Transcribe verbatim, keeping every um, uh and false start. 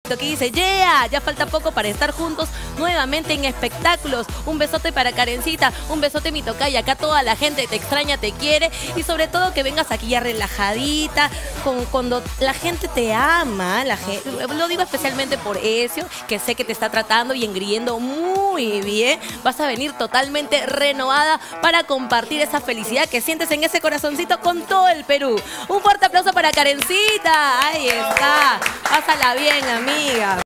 Que dice, yeah, ya falta poco para estar juntos nuevamente en espectáculos. Un besote para Karencita, un besote mi tocaya. Acá toda la gente te extraña, te quiere y sobre todo que vengas aquí ya relajadita, con, cuando la gente te ama, la gente, lo digo especialmente por Ezio, que sé que te está tratando y engriendo muy bien. Vas a venir totalmente renovada para compartir esa felicidad que sientes en ese corazoncito con todo el Perú. Un fuerte aplauso para Karencita. Ahí está. Pásala bien, amiga.